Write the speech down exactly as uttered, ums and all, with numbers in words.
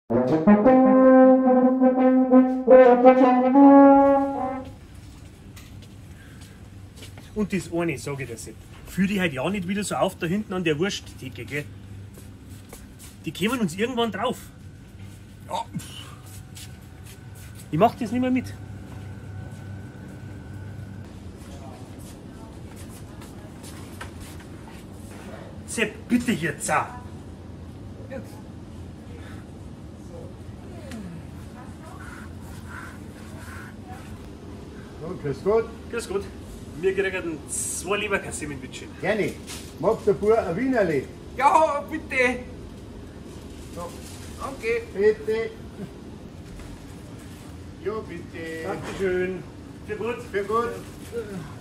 Und das eine, sage ich dir jetzt. Fühl dich halt ja nicht wieder so auf da hinten an der Wursttheke, gell? Die kommen uns irgendwann drauf. Ja. Ich mach das nicht mehr mit. Sepp, bitte jetzt auch. Jetzt. So, grüß Gott. Grüß Gott. Wir kriegen zwei Leberkasse mit Bütchen. Gerne. Mag der Bub ein Wienerli? Ja, bitte. So, danke. Bitte. Ja, bitte. Dankeschön. Für gut. Für gut.